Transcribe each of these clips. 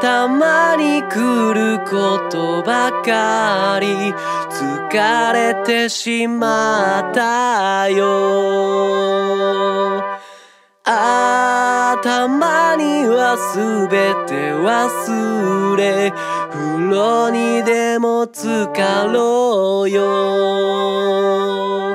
たまに来ることばかり疲れてしまったよ。たまにはすべて忘れ風呂にでも浸かろうよ。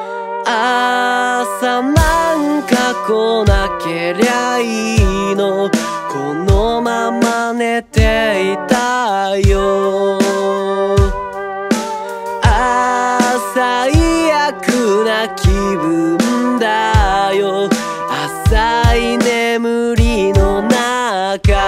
朝なんか来なけりゃいいのこのまま寝ていたよ。最悪な気分だよ浅い眠りの中。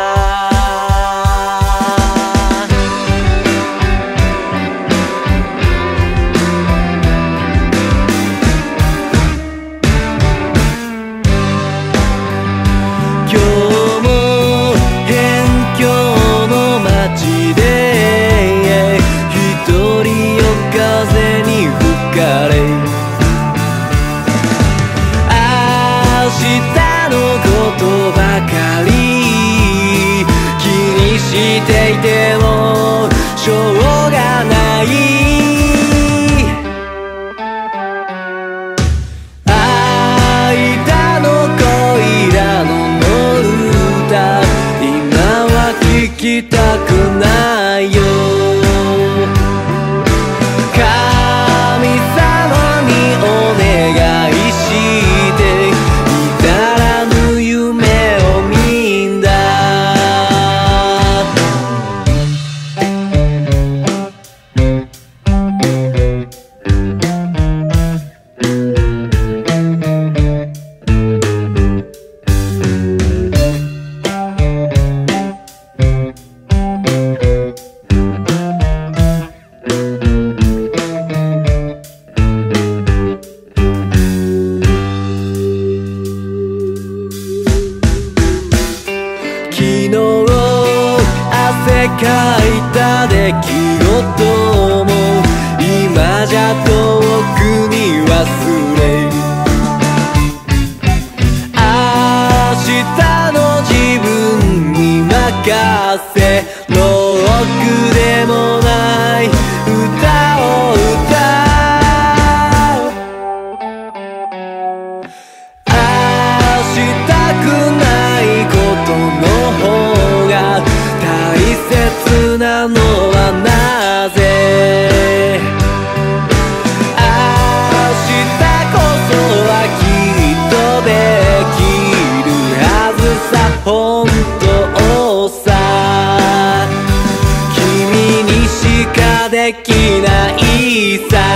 していてもしょうがない。間の恋らの歌今は聞きたくないよ。神様にお願いして至らぬ夢を見んだ。昨日汗かいた出来事も今じゃ遠くに忘れ明日の自分に任せロックでもない歌を歌う。したくないことの方が大切なのはなぜ。明日こそはきっとできるはずさ本当さ。君にしかできないさ。